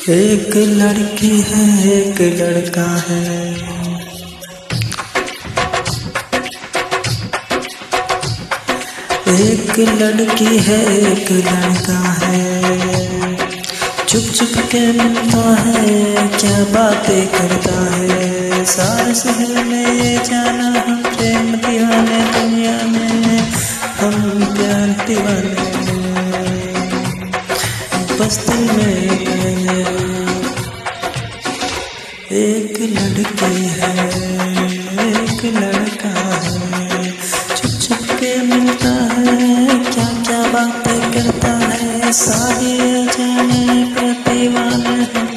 एक लड़की है एक लड़का है, एक लड़की है एक लड़का है, चुप चुप के मिलता है क्या बातें करता है, सारे शहर में ये जाना हम प्रेम दीवाने, दुनिया में हम प्यार दीवाने, बस्ती में एक लड़की है एक लड़का है, चुप चुप के मिलता है क्या क्या बातें करता है, सारे जाने पर दीवाने हैं।